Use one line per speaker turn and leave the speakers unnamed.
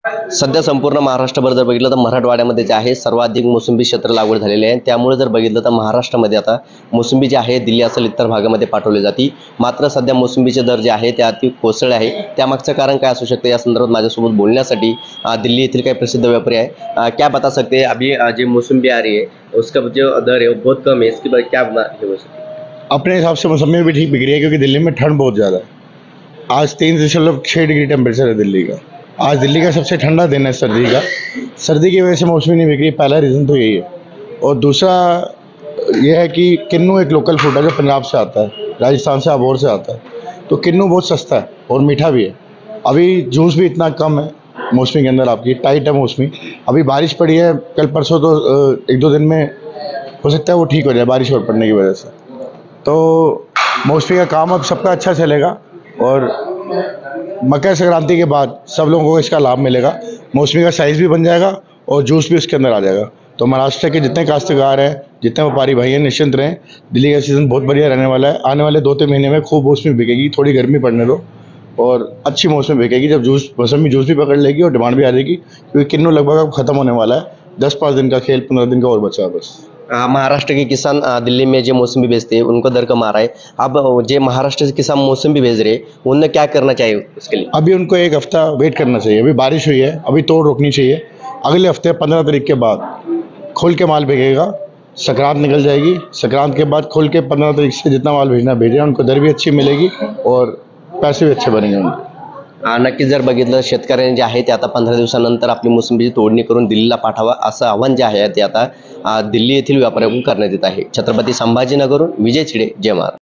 सध्या संपूर्ण महाराष्ट्रभर जर बघितलं तर मराठवाड्यामध्ये जे आहे सर्वाधिक मोसंबी क्षेत्र लागवड झालेले आहे। त्यामुळे जर बघितलं तर महाराष्ट्रामध्ये आता मोसंबी जी आहे दिल्ली असेल इतर भागामध्ये पाठवली जाते। मात्र सध्या मोसंबीचे दर जे आहे ते अति कोसळले आहे। त्यामागचं कारण काय असू शकते या संदर्भात माझ्यासोबत बोलण्यासाठी दिल्ली येथील काही प्रसिद्ध व्यापारी आहे। क्या बता सकते हैं अभी जो मोसंबी आ रही है उसका जो दर है वो बहुत कम है, इसके बाद क्या ये हो सकता है?
अपने हिसाब से मौसमी भी ठीक बिक रही है क्योंकि दिल्ली में ठंड बहुत ज़्यादा है। आज 3.6 डिग्री टेम्परेचर है दिल्ली का। आज दिल्ली का सबसे ठंडा दिन है सर्दी का। सर्दी की वजह से मौसमी नहीं बिक रही, पहला रीज़न तो यही है। और दूसरा यह है कि किन्नू एक लोकल फूड है जो पंजाब से आता है, राजस्थान से, अबोर से आता है। तो किन्नू बहुत सस्ता है और मीठा भी है। अभी जूस भी इतना कम है मौसमी के अंदर, आपकी टाइट है मौसमी। अभी बारिश पड़ी है कल परसों, तो 1-2 दिन में हो सकता है वो ठीक हो जाए बारिश और पड़ने की वजह से। तो मौसमी का काम अब सबका अच्छा चलेगा और मकर संक्रांति के बाद सब लोगों को इसका लाभ मिलेगा। मौसमी का साइज़ भी बन जाएगा और जूस भी उसके अंदर आ जाएगा। तो महाराष्ट्र के जितने काश्तकार हैं, जितने व्यापारी भाई हैं, निश्चिंत रहें। दिल्ली का सीज़न बहुत बढ़िया रहने वाला है। आने वाले 2-3 महीने में खूब मौसमी बिकेगी। थोड़ी गर्मी पड़ने दो और अच्छी मौसमी बिकेगी जब मौसमी जूस भी पकड़ लेगी और डिमांड भी आ जाएगी, क्योंकि किन्नू लगभग अब ख़त्म होने वाला है। 10-5 दिन का खेल, 15 दिन का और बचा है बस।
महाराष्ट्र के किसान दिल्ली में जो मौसमी बेचते हैं उनको दर कम आ रहा है। अब जो महाराष्ट्र से किसान मौसमी भेज रहे हैं उन्हें क्या करना चाहिए उसके लिए?
अभी उनको 1 हफ्ता वेट करना चाहिए। अभी बारिश हुई है, अभी तोड़ रोकनी चाहिए। अगले हफ्ते 15 तारीख के बाद खुल के माल बिकेगा। संक्रांत निकल जाएगी, संक्रांत के बाद खुल के 15 तारीख से जितना माल भेजना भेजें। उनको दर भी अच्छी मिलेगी और पैसे भी अच्छे बनेंगे उनके।
नक्कीच जर बघितलं शेतकऱ्यांनी जे आहे ते आता 15 दिवसानंतर आपली मोसंबीची तोडणी करून दिल्लीला पाठवा असं आव्हान जे आहे ते आता दिल्ली येथील व्यापाऱ्यांकडून करण्यात येत आहे। छत्रपती संभाजीनगरहून विजय छिडे, जय महाराष्ट्र।